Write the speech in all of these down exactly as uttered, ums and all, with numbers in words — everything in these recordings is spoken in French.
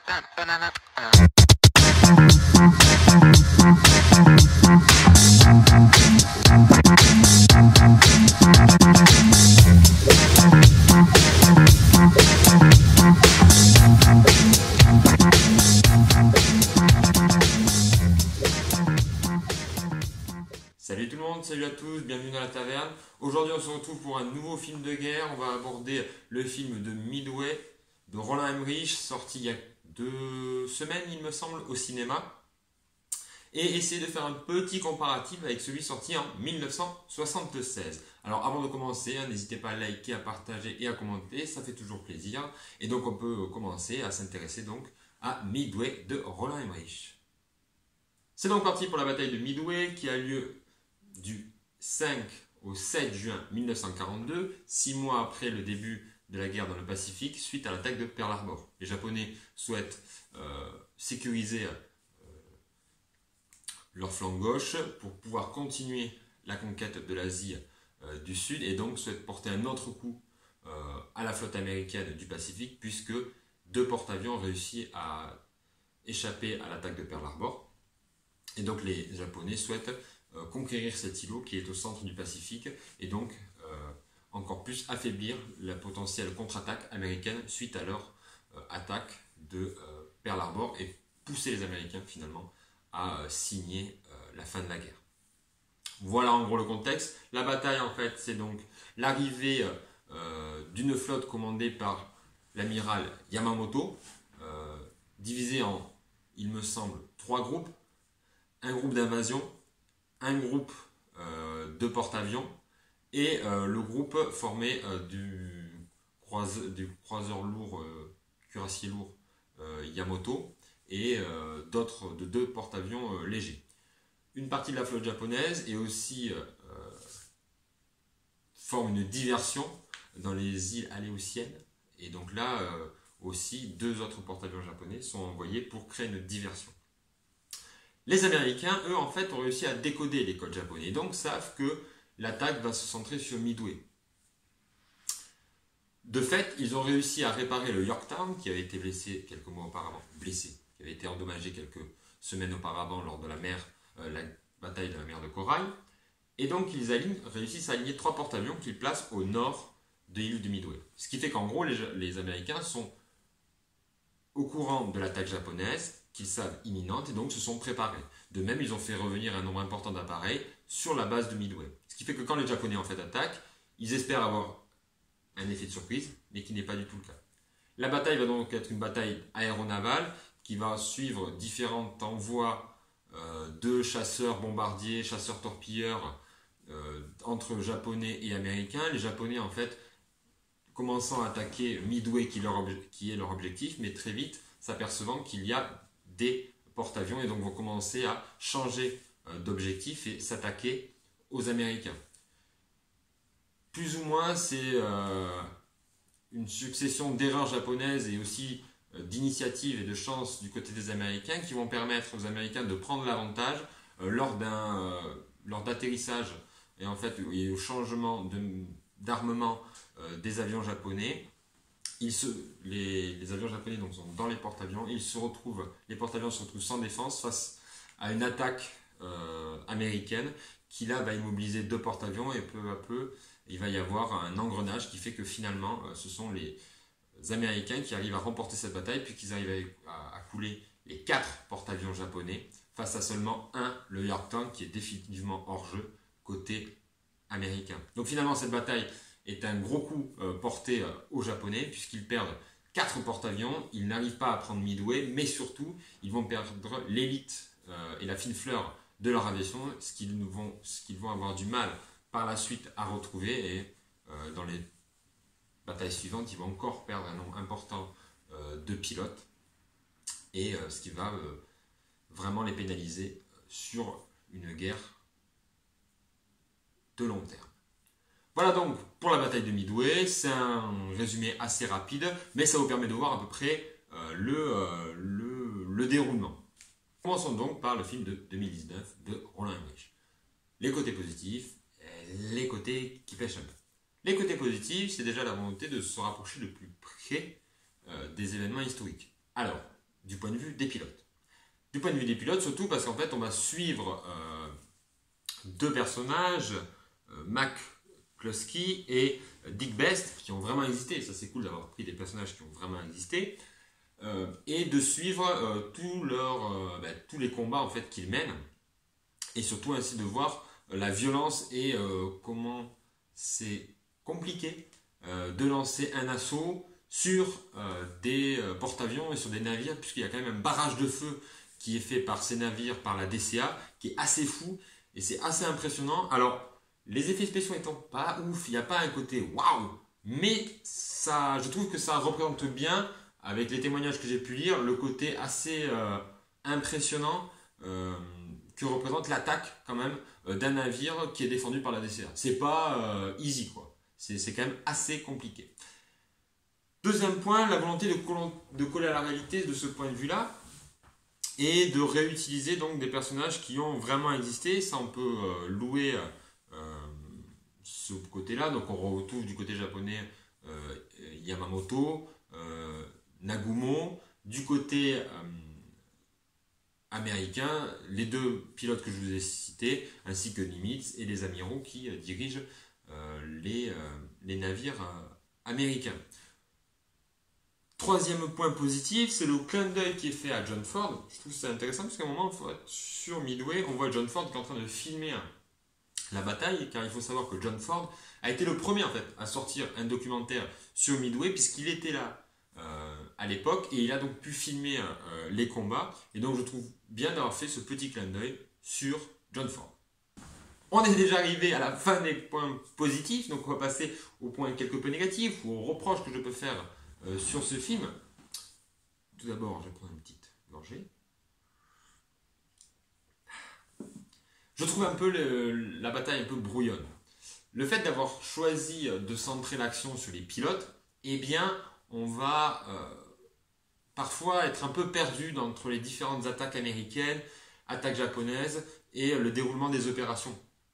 Salut tout le monde, salut à tous, bienvenue dans la taverne. Aujourd'hui on se retrouve pour un nouveau film de guerre. On va aborder le film de Midway de Roland Emmerich, sorti il y a deux semaines il me semble au cinéma. Et essayer de faire un petit comparatif avec celui sorti en mille neuf cent soixante-seize. Alors avant de commencer, hein, n'hésitez pas à liker, à partager et à commenter, ça fait toujours plaisir. Et donc on peut commencer à s'intéresser donc à Midway de Roland Emmerich. C'est donc parti pour la bataille de Midway qui a lieu du cinq au sept juin mille neuf cent quarante-deux, six mois après le début de la guerre dans le Pacifique, suite à l'attaque de Pearl Harbor. Les Japonais souhaitent euh, sécuriser euh, leur flanc gauche pour pouvoir continuer la conquête de l'Asie euh, du Sud et donc souhaitent porter un autre coup euh, à la flotte américaine du Pacifique puisque deux porte-avions ont réussi à échapper à l'attaque de Pearl Harbor. Et donc les Japonais souhaitent euh, conquérir cet îlot qui est au centre du Pacifique et donc euh, encore plus affaiblir la potentielle contre-attaque américaine suite à leur euh, attaque de euh, Pearl Harbor et pousser les Américains finalement à euh, signer euh, la fin de la guerre. Voilà en gros le contexte. La bataille en fait c'est donc l'arrivée euh, d'une flotte commandée par l'amiral Yamamoto, euh, divisée en, il me semble, trois groupes. Un groupe d'invasion, un groupe euh, de porte-avions et euh, le groupe formé euh, du, croise, du croiseur lourd, euh, cuirassier lourd euh, Yamato et euh, d'autres de deux porte-avions euh, légers. Une partie de la flotte japonaise est aussi euh, euh, forme une diversion dans les îles Aléoutiennes et donc là euh, aussi deux autres porte-avions japonais sont envoyés pour créer une diversion. Les Américains, eux, en fait, ont réussi à décoder les codes japonais et donc savent que l'attaque va se centrer sur Midway. De fait, ils ont réussi à réparer le Yorktown qui avait été blessé quelques mois auparavant, blessé, qui avait été endommagé quelques semaines auparavant lors de la mer, euh, la bataille de la mer de Corail. Et donc, ils alignent, réussissent à aligner trois porte-avions qu'ils placent au nord de l'île de Midway. Ce qui fait qu'en gros, les, les Américains sont au courant de l'attaque japonaise, qu'ils savent imminente et donc se sont préparés. De même, ils ont fait revenir un nombre important d'appareils sur la base de Midway. Ce qui fait que quand les Japonais en fait attaquent, ils espèrent avoir un effet de surprise, mais qui n'est pas du tout le cas. La bataille va donc être une bataille aéronavale qui va suivre différents envois euh, de chasseurs bombardiers, chasseurs torpilleurs euh, entre Japonais et Américains. Les Japonais en fait commençant à attaquer Midway qui, leur qui est leur objectif, mais très vite s'apercevant qu'il y a des porte-avions et donc vont commencer à changer d'objectif et s'attaquer aux Américains. Plus ou moins, c'est euh, une succession d'erreurs japonaises et aussi euh, d'initiatives et de chances du côté des Américains qui vont permettre aux Américains de prendre l'avantage euh, lors d'un euh, lors d'atterrissage et en fait et au changement d'armement euh, des avions japonais. Ils se, les, les avions japonais donc, sont dans les porte-avions, ils se retrouvent, les porte-avions se retrouvent sans défense face à une attaque euh, américaine qui là va immobiliser deux porte-avions et peu à peu il va y avoir un engrenage qui fait que finalement euh, ce sont les Américains qui arrivent à remporter cette bataille puis qu'ils arrivent à, à couler les quatre porte-avions japonais face à seulement un, le Yorktown qui est définitivement hors jeu côté américain. Donc finalement cette bataille est un gros coup euh, porté euh, aux Japonais puisqu'ils perdent quatre porte-avions, ils n'arrivent pas à prendre Midway, mais surtout ils vont perdre l'élite euh, et la fine fleur de leur aviation, ce qu'ils vont, ce qu'ils vont avoir du mal par la suite à retrouver et euh, dans les batailles suivantes ils vont encore perdre un nombre important euh, de pilotes et euh, ce qui va euh, vraiment les pénaliser sur une guerre de long terme. Voilà donc pour la bataille de Midway, c'est un résumé assez rapide, mais ça vous permet de voir à peu près euh, le, euh, le, le déroulement. Commençons donc par le film de deux mille dix-neuf de Roland Emmerich. Les côtés positifs, les côtés qui pêchent un peu. Les côtés positifs, c'est déjà la volonté de se rapprocher le plus près euh, des événements historiques. Alors, du point de vue des pilotes. Du point de vue des pilotes, surtout parce qu'en fait, on va suivre euh, deux personnages, euh, McCluskey et Dick Best, qui ont vraiment existé. Ça, c'est cool d'avoir pris des personnages qui ont vraiment existé. Euh, et de suivre euh, tout leur, euh, bah, tous les combats en fait, qu'ils mènent. Et surtout ainsi de voir euh, la violence et euh, comment c'est compliqué euh, de lancer un assaut sur euh, des euh, porte-avions et sur des navires, puisqu'il y a quand même un barrage de feu qui est fait par ces navires, par la D C A, qui est assez fou et c'est assez impressionnant. Alors, les effets spéciaux étant pas ouf, il n'y a pas un côté waouh, mais ça, je trouve que ça représente bien, avec les témoignages que j'ai pu lire, le côté assez euh, impressionnant euh, que représente l'attaque quand même euh, d'un navire qui est défendu par la D C A. C'est pas euh, easy quoi, c'est quand même assez compliqué. Deuxième point, la volonté de, de coller à la réalité de ce point de vue-là et de réutiliser donc des personnages qui ont vraiment existé. Ça, on peut euh, louer euh, ce côté-là. Donc, on retrouve du côté japonais euh, Yamamoto, euh, Nagumo. Du côté euh, américain, les deux pilotes que je vous ai cités, ainsi que Nimitz et les amiraux qui euh, dirigent euh, les, euh, les navires euh, américains. Troisième point positif, c'est le clin d'œil qui est fait à John Ford. Je trouve que c'est intéressant parce qu'à un moment, sur Midway, on voit John Ford qui est en train de filmer la bataille, car il faut savoir que John Ford a été le premier en fait à sortir un documentaire sur Midway puisqu'il était là euh, à l'époque et il a donc pu filmer euh, les combats. Et donc je trouve bien d'avoir fait ce petit clin d'œil sur John Ford. On est déjà arrivé à la fin des points positifs, donc on va passer aux points quelque peu négatifs ou aux reproches que je peux faire Euh, sur ce film. Tout d'abord, je vais prendre une petite gorgée. Je trouve un peu le, la bataille un peu brouillonne. Le fait d'avoir choisi de centrer l'action sur les pilotes, eh bien, on va euh, parfois être un peu perdu entre les différentes attaques américaines, attaques japonaises et le déroulement des opérations.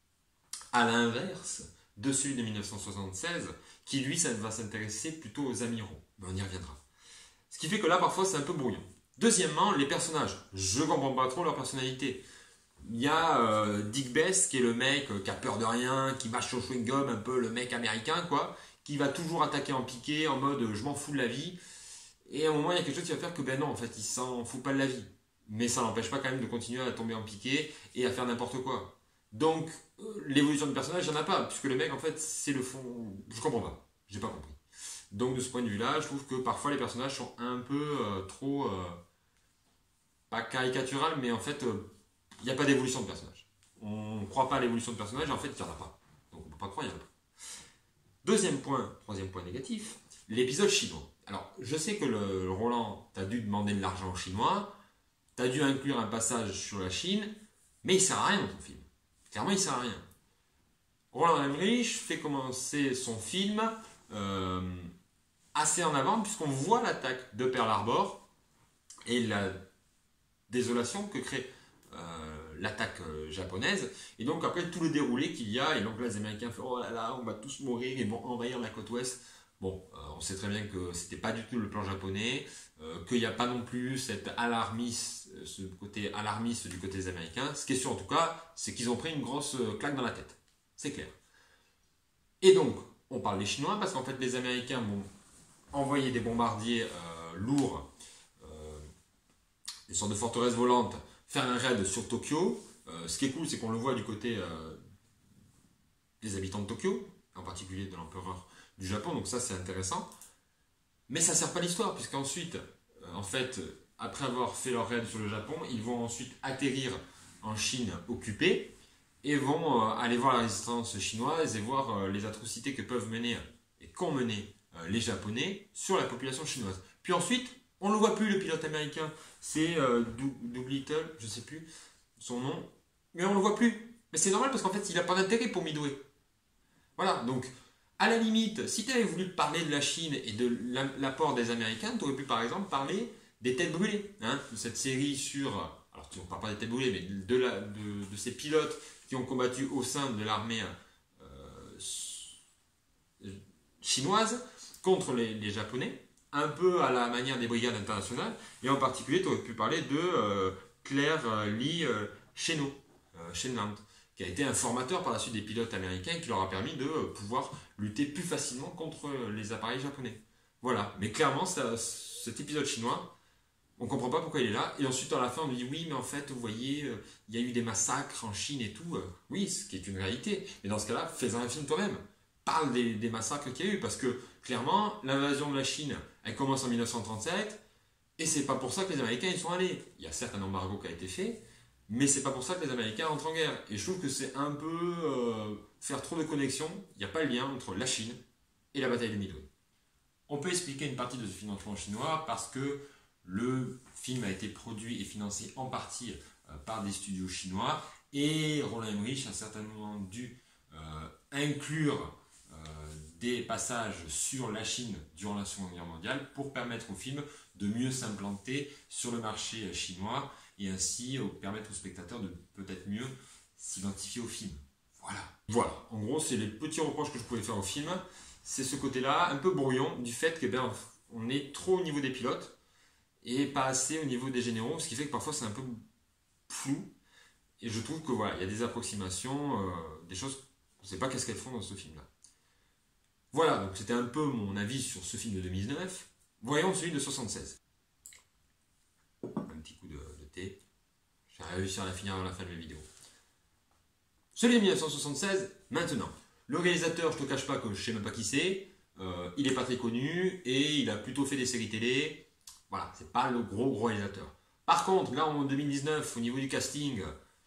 À l'inverse de celui de mille neuf cent soixante-seize, qui lui, ça va s'intéresser plutôt aux amiraux. Mais on y reviendra. Ce qui fait que là, parfois, c'est un peu brouillon. Deuxièmement, les personnages. Je ne comprends pas trop leur personnalité. Il y a euh, Dick Best, qui est le mec euh, qui a peur de rien, qui mâche son chewing-gum, un peu le mec américain, quoi, qui va toujours attaquer en piqué, en mode euh, je m'en fous de la vie. Et à un moment, il y a quelque chose qui va faire que, ben non, en fait, il s'en fout pas de la vie. Mais ça n'empêche pas quand même de continuer à tomber en piqué et à faire n'importe quoi. Donc, euh, l'évolution de personnage, il n'y en a pas, puisque le mec, en fait, c'est le fond. Je comprends pas. J'ai pas compris. Donc de ce point de vue-là, je trouve que parfois les personnages sont un peu euh, trop, euh, pas caricatural, mais en fait, il euh, n'y a pas d'évolution de personnage. On ne croit pas à l'évolution de personnage, et en fait, il n'y en a pas. Donc on ne peut pas croire, il n'y en a pas. Deuxième point, troisième point négatif, l'épisode chinois. Alors, je sais que le, le Roland, tu as dû demander de l'argent chinois, tu as dû inclure un passage sur la Chine, mais il ne sert à rien dans ton film. Clairement, il ne sert à rien. Roland Emmerich fait commencer son film euh, assez en avant, puisqu'on voit l'attaque de Pearl Harbor et la désolation que crée euh, l'attaque euh, japonaise. Et donc après tout le déroulé qu'il y a, et donc là les Américains font oh là là, on va tous mourir, ils vont envahir la côte ouest. Bon, euh, on sait très bien que c'était pas du tout le plan japonais, euh, qu'il n'y a pas non plus cet alarmiste, ce côté alarmiste du côté des Américains. Ce qui est sûr en tout cas, c'est qu'ils ont pris une grosse claque dans la tête. C'est clair. Et donc, on parle des Chinois parce qu'en fait les Américains vont envoyer des bombardiers euh, lourds, euh, des sortes de forteresses volantes, faire un raid sur Tokyo. Euh, ce qui est cool, c'est qu'on le voit du côté euh, des habitants de Tokyo, en particulier de l'empereur du Japon, donc ça c'est intéressant. Mais ça ne sert pas l'histoire, puisqu'ensuite, euh, en fait, après avoir fait leur raid sur le Japon, ils vont ensuite atterrir en Chine occupée et vont euh, aller voir la résistance chinoise et voir euh, les atrocités que peuvent mener et qu'ont mené euh, les Japonais sur la population chinoise. Puis ensuite, on ne le voit plus, le pilote américain, c'est euh, Doolittle, je ne sais plus son nom, mais on ne le voit plus. Mais c'est normal parce qu'en fait, il n'a pas d'intérêt pour Midway. Voilà, donc, à la limite, si tu avais voulu parler de la Chine et de l'apport des Américains, tu aurais pu par exemple parler des têtes brûlées, hein, de cette série sur, alors on ne parle pas des têtes brûlées, mais de, la, de, de ces pilotes qui ont combattu au sein de l'armée euh, chinoise contre les, les Japonais. un peu à la manière des brigades internationales, et en particulier, tu aurais pu parler de euh, Claire euh, Lee euh, Chennault, euh, Chenland, qui a été un formateur par la suite des pilotes américains qui leur a permis de euh, pouvoir lutter plus facilement contre les appareils japonais. Voilà, mais clairement, ça, cet épisode chinois, on ne comprend pas pourquoi il est là, et ensuite à la fin on nous dit oui, mais en fait, vous voyez, euh, il y a eu des massacres en Chine et tout. Euh, oui, ce qui est une réalité, mais dans ce cas-là, fais-en un film toi-même. Parle des, des massacres qu'il y a eu, parce que clairement, l'invasion de la Chine, elle commence en mille neuf cent trente-sept, et c'est pas pour ça que les Américains y sont allés. Il y a certes un embargo qui a été fait, mais c'est pas pour ça que les Américains rentrent en guerre. Et je trouve que c'est un peu euh, faire trop de connexions. Il n'y a pas le lien entre la Chine et la bataille de Midway. On peut expliquer une partie de ce financement chinois parce que le film a été produit et financé en partie euh, par des studios chinois, et Roland Emmerich a certainement dû euh, inclure euh, des passages sur la Chine durant la Seconde Guerre mondiale pour permettre au film de mieux s'implanter sur le marché chinois et ainsi euh, permettre aux spectateurs de peut-être mieux s'identifier au film. Voilà. Voilà, en gros, c'est les petits reproches que je pouvais faire au film. C'est ce côté-là, un peu brouillon, du fait que ben, on est trop au niveau des pilotes et pas assez au niveau des généraux, ce qui fait que parfois c'est un peu flou. Et je trouve que voilà, il y a des approximations, euh, des choses, on ne sait pas qu'est-ce qu'elles font dans ce film-là. Voilà, donc c'était un peu mon avis sur ce film de deux mille neuf. Voyons celui de soixante-seize. Un petit coup de, de thé. J'ai réussi à la finir avant la fin de mes vidéos. Celui de mille neuf cent soixante-seize, maintenant. Le réalisateur, je te cache pas que je sais même pas qui c'est. Euh, il est pas très connu et il a plutôt fait des séries télé. Voilà, c'est pas le gros gros réalisateur. Par contre, là en deux mille dix-neuf, au niveau du casting,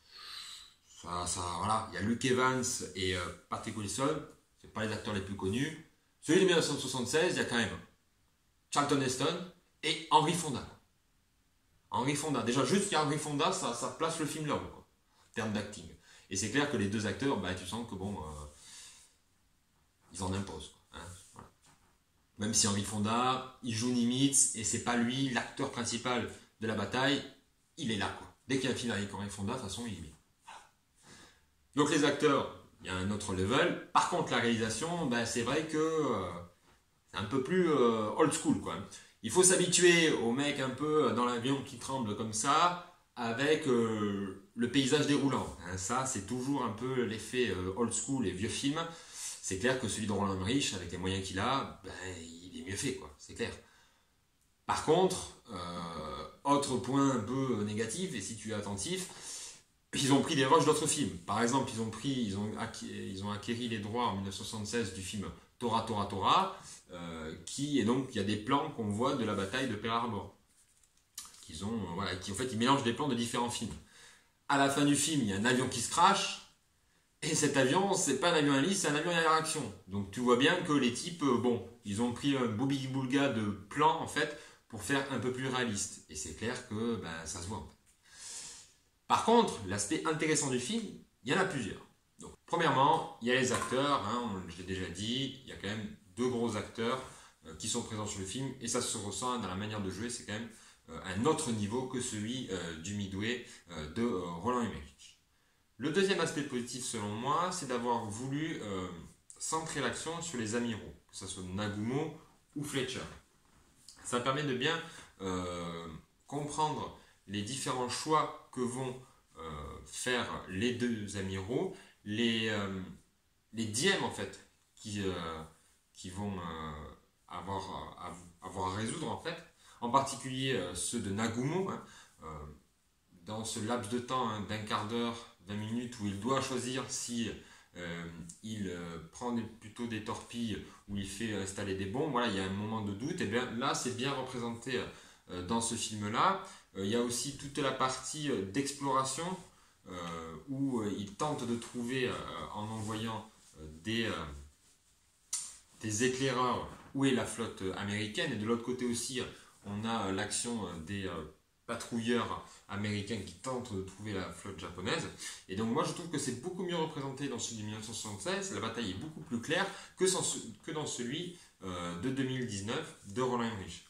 ça, ça, voilà, il y a Luke Evans et euh, Patrick Wilson, c'est pas les acteurs les plus connus. Celui de mille neuf cent soixante-seize, il y a quand même Charlton Heston et Henry Fonda. Henry Fonda, déjà juste qu'il y a Henry Fonda, ça, ça place le film là-haut, quoi, en termes d'acting. Et c'est clair que les deux acteurs, bah, tu sens que bon, euh, ils en imposent. Quoi, hein, voilà. Même si Henry Fonda, il joue Nimitz et c'est pas lui l'acteur principal de la bataille, il est là, quoi. Dès qu'il y a un film avec Henry Fonda, de toute façon, il est bien. Voilà. Donc les acteurs, il y a un autre level. Par contre, la réalisation, bah, c'est vrai que euh, c'est un peu plus euh, old school, quoi. Il faut s'habituer au mec un peu dans l'avion qui tremble comme ça, avec euh, le paysage déroulant. Hein, ça, c'est toujours un peu l'effet euh, old school et vieux film. C'est clair que celui de Roland Emmerich, avec les moyens qu'il a, ben, il est mieux fait, quoi. C'est clair. Par contre, euh, autre point un peu négatif, et si tu es attentif, ils ont pris des rushs d'autres films. Par exemple, ils ont pris, ils ont, acquis, ils ont acquéri les droits en mille neuf cent soixante-seize du film Tora Tora Tora, euh, qui et donc il y a des plans qu'on voit de la bataille de Pearl Harbor. Qu'ils ont, euh, voilà, qui en fait ils mélangent des plans de différents films. À la fin du film, il y a un avion qui se crache. Et cet avion, c'est pas un avion à hélice, c'est un avion à réaction. Donc tu vois bien que les types, euh, bon, ils ont pris un boubi-boulga de plan en fait pour faire un peu plus réaliste. Et c'est clair que ben, ça se voit. En fait. Par contre, l'aspect intéressant du film, il y en a plusieurs. Donc, premièrement, il y a les acteurs, hein, je l'ai déjà dit, il y a quand même deux gros acteurs euh, qui sont présents sur le film et ça se ressent dans la manière de jouer, c'est quand même euh, un autre niveau que celui euh, du Midway euh, de euh, Roland Emmerich. Le deuxième aspect positif selon moi, c'est d'avoir voulu euh, centrer l'action sur les amiraux, que ce soit Nagumo ou Fletcher. Ça permet de bien euh, comprendre les différents choix que vont euh, faire les deux amiraux, les, euh, les dilemmes en fait qui, euh, qui vont euh, avoir, à, avoir à résoudre en fait, en particulier euh, ceux de Nagumo, hein, euh, dans ce laps de temps hein, d'un quart d'heure, vingt minutes où il doit choisir si euh, il euh, prend des, plutôt des torpilles ou il fait installer des bombes, voilà, il y a un moment de doute, et bien là c'est bien représenté euh, dans ce film-là. Euh, il y a aussi toute la partie euh, d'exploration euh, où euh, il tente de trouver, euh, en envoyant euh, des, euh, des éclaireurs, où est la flotte américaine, et de l'autre côté aussi on a l'action des euh, patrouilleurs américains qui tentent de trouver la flotte japonaise. Et donc moi je trouve que c'est beaucoup mieux représenté dans celui de mille neuf cent soixante-seize, la bataille est beaucoup plus claire que, sans, que dans celui euh, de deux mille dix-neuf de Roland Emmerich.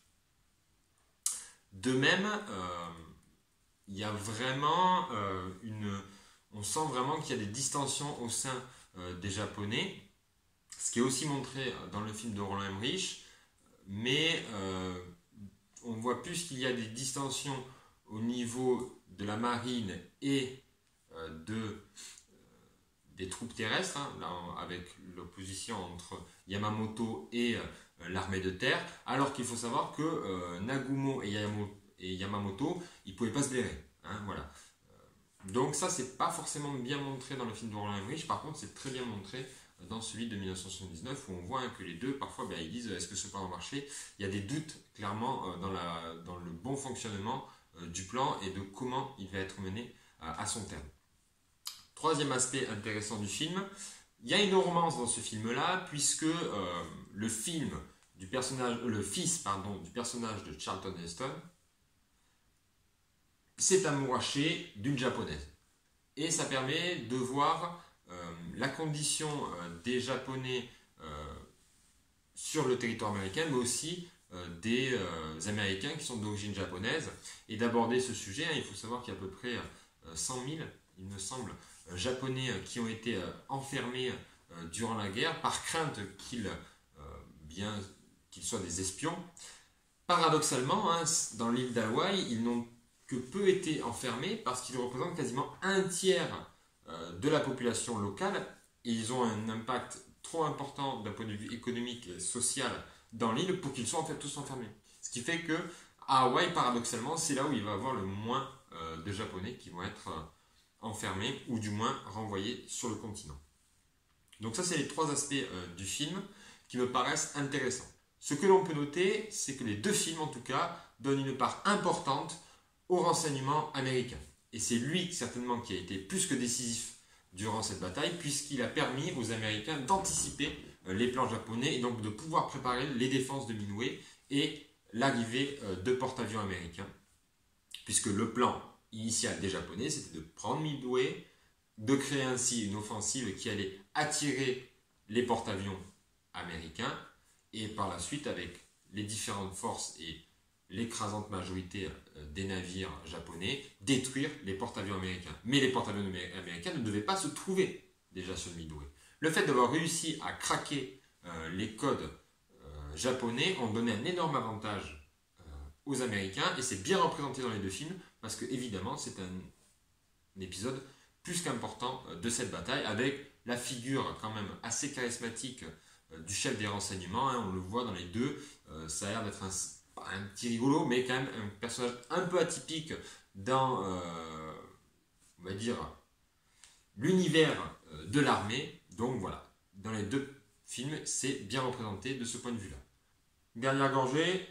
De même, euh, il y a vraiment euh, une... On sent vraiment qu'il y a des distensions au sein euh, des Japonais, ce qui est aussi montré dans le film de Roland Emmerich, mais euh, on voit plus qu'il y a des distensions au niveau de la marine et euh, de, euh, des troupes terrestres, hein, là, avec l'opposition entre Yamamoto et euh, l'armée de terre, alors qu'il faut savoir que euh, Nagumo et Yamamoto, et Yamamoto ils ne pouvaient pas se blairer. Hein, voilà. Donc ça, c'est pas forcément bien montré dans le film de Roland Emmerich, par contre c'est très bien montré dans celui de mille neuf cent soixante-dix-neuf où on voit hein, que les deux, parfois, ben, ils disent est-ce que ce plan va marcher. Il y a des doutes clairement euh, dans, la, dans le bon fonctionnement euh, du plan et de comment il va être mené euh, à son terme. Troisième aspect intéressant du film, il y a une romance dans ce film-là, puisque euh, le film du personnage, euh, le fils pardon, du personnage de Charlton Heston s'est amouraché d'une japonaise. Et ça permet de voir euh, la condition euh, des Japonais euh, sur le territoire américain, mais aussi euh, des euh, Américains qui sont d'origine japonaise, et d'aborder ce sujet. Hein, il faut savoir qu'il y a à peu près euh, cent mille, il me semble, euh, Japonais euh, qui ont été euh, enfermés euh, durant la guerre par crainte qu'ils euh, bien, qu'ils soient des espions. Paradoxalement, hein, dans l'île d'Hawaï, ils n'ont que peu été enfermés parce qu'ils représentent quasiment un tiers euh, de la population locale et ils ont un impact trop important d'un point de vue économique et social dans l'île pour qu'ils soient en fait tous enfermés. Ce qui fait que à Hawaï, paradoxalement, c'est là où il va y avoir le moins euh, de Japonais qui vont être euh, enfermés ou du moins renvoyés sur le continent. Donc ça, c'est les trois aspects euh, du film qui me paraissent intéressants. Ce que l'on peut noter, c'est que les deux films, en tout cas, donnent une part importante au renseignement américain. Et c'est lui, certainement, qui a été plus que décisif durant cette bataille, puisqu'il a permis aux Américains d'anticiper les plans japonais et donc de pouvoir préparer les défenses de Midway et l'arrivée de porte-avions américains. Puisque le plan initial des Japonais, c'était de prendre Midway, de créer ainsi une offensive qui allait attirer les porte-avions américains, et par la suite, avec les différentes forces et l'écrasante majorité des navires japonais, détruire les porte-avions américains. Mais les porte-avions américains ne devaient pas se trouver déjà sur le Midway. Le fait d'avoir réussi à craquer euh, les codes euh, japonais ont donné un énorme avantage euh, aux Américains, et c'est bien représenté dans les deux films, parce que évidemment c'est un, un épisode plus qu'important euh, de cette bataille, avec la figure quand même assez charismatique euh, du chef des renseignements, hein, on le voit dans les deux, euh, ça a l'air d'être un un petit rigolo, mais quand même un personnage un peu atypique dans, euh, on va dire, l'univers de l'armée. Donc voilà, dans les deux films, c'est bien représenté de ce point de vue-là. Dernière gorgée.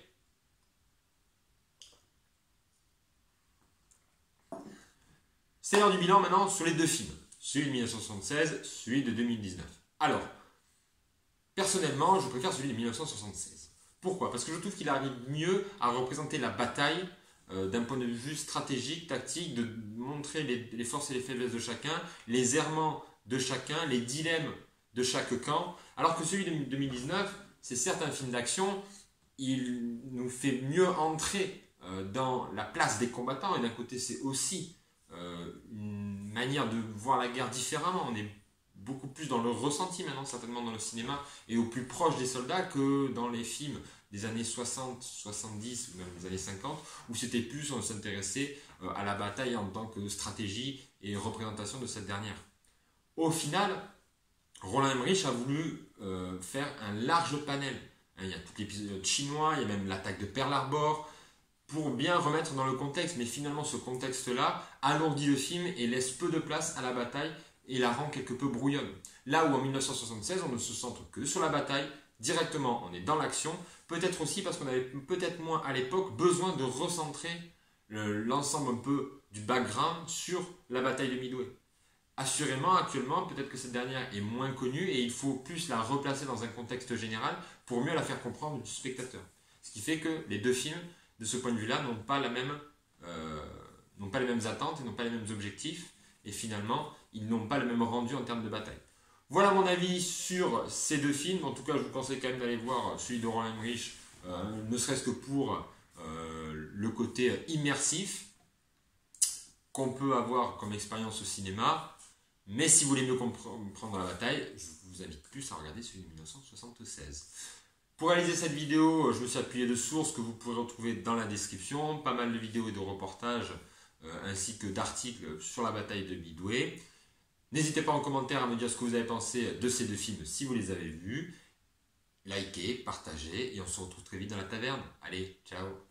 C'est l'heure du bilan maintenant sur les deux films, celui de mille neuf cent soixante-seize, celui de deux mille dix-neuf. Alors, personnellement, je préfère celui de mille neuf cent soixante-seize. Pourquoi? Parce que je trouve qu'il arrive mieux à représenter la bataille euh, d'un point de vue stratégique, tactique, de montrer les, les forces et les faiblesses de chacun, les errements de chacun, les dilemmes de chaque camp. Alors que celui de deux mille dix-neuf, c'est certes un film d'action, il nous fait mieux entrer euh, dans la place des combattants, et d'un côté c'est aussi euh, une manière de voir la guerre différemment. On est beaucoup plus dans le ressenti maintenant, certainement dans le cinéma, et au plus proche des soldats que dans les films des années soixante, soixante-dix ou même des années cinquante, où c'était plus, on s'intéressait à la bataille en tant que stratégie et représentation de cette dernière. Au final, Roland Emmerich a voulu euh, faire un large panel. Il y a tout l'épisode chinois, il y a même l'attaque de Pearl Harbor, pour bien remettre dans le contexte, mais finalement ce contexte-là alourdit le film et laisse peu de place à la bataille et la rend quelque peu brouillonne. Là où en mille neuf cent soixante-seize, on ne se centre que sur la bataille, directement, on est dans l'action, peut-être aussi parce qu'on avait peut-être moins à l'époque besoin de recentrer l'ensemble un peu du background sur la bataille de Midway. Assurément, actuellement, peut-être que cette dernière est moins connue et il faut plus la replacer dans un contexte général pour mieux la faire comprendre du spectateur. Ce qui fait que les deux films, de ce point de vue-là, n'ont pas la même, euh, n'ont pas les mêmes attentes et n'ont pas les mêmes objectifs, et finalement, ils n'ont pas le même rendu en termes de bataille. Voilà mon avis sur ces deux films. En tout cas, je vous conseille quand même d'aller voir celui de Roland Emmerich, euh, ne serait-ce que pour euh, le côté immersif qu'on peut avoir comme expérience au cinéma. Mais si vous voulez mieux comprendre la bataille, je vous invite plus à regarder celui de mille neuf cent soixante-seize. Pour réaliser cette vidéo, je me suis appuyé de sources que vous pourrez retrouver dans la description, pas mal de vidéos et de reportages, euh, ainsi que d'articles sur la bataille de Midway. N'hésitez pas en commentaire à me dire ce que vous avez pensé de ces deux films si vous les avez vus. Likez, partagez et on se retrouve très vite dans la taverne. Allez, ciao!